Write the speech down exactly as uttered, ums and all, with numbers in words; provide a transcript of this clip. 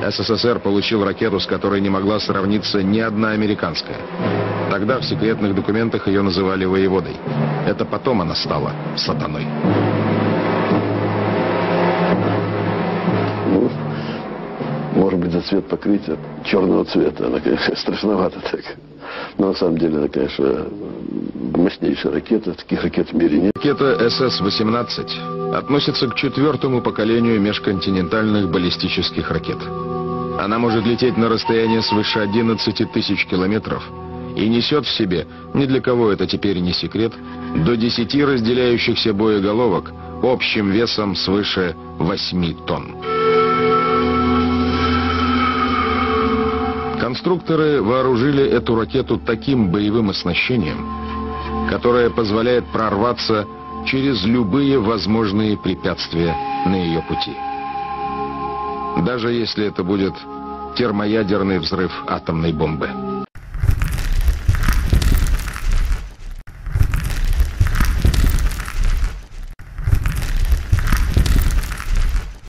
СССР получил ракету, с которой не могла сравниться ни одна американская. Тогда в секретных документах ее называли воеводой. Это потом она стала сатаной. Ну, может быть, за цвет покрытия черного цвета. Она, конечно, страшновато так. Но на самом деле, она, конечно, мощнейшая ракета. Таких ракет в мире нет. Ракета эс эс восемнадцать относится к четвертому поколению межконтинентальных баллистических ракет. Она может лететь на расстояние свыше одиннадцати тысяч километров и несет в себе, ни для кого это теперь не секрет, до десяти разделяющихся боеголовок общим весом свыше восьми тонн. Конструкторы вооружили эту ракету таким боевым оснащением, которое позволяет прорваться через любые возможные препятствия на ее пути. Даже если это будет термоядерный взрыв атомной бомбы.